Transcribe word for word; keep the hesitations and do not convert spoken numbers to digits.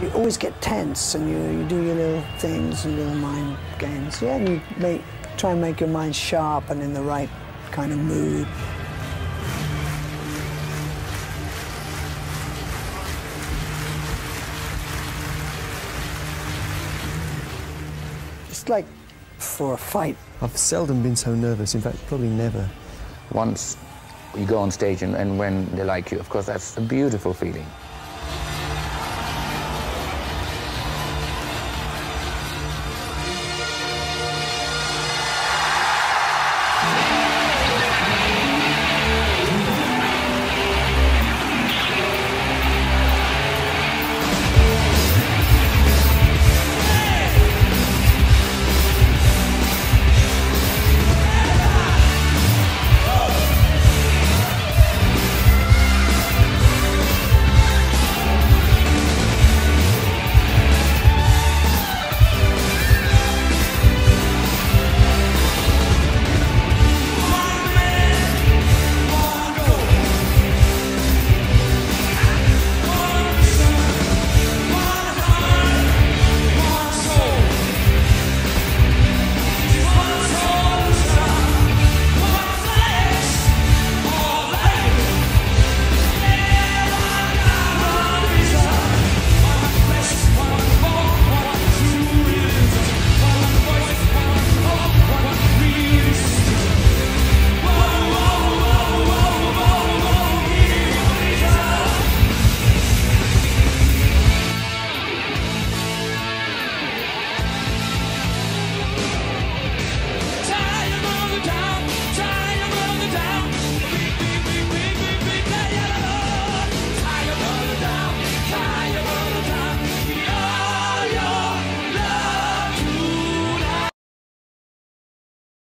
You always get tense and you, you do your little things, your little mind games. Yeah, and you make, try and make your mind sharp and in the right kind of mood. It's like for a fight. I've seldom been so nervous, in fact, probably never. Once you go on stage and, and when they like you, of course, that's a beautiful feeling.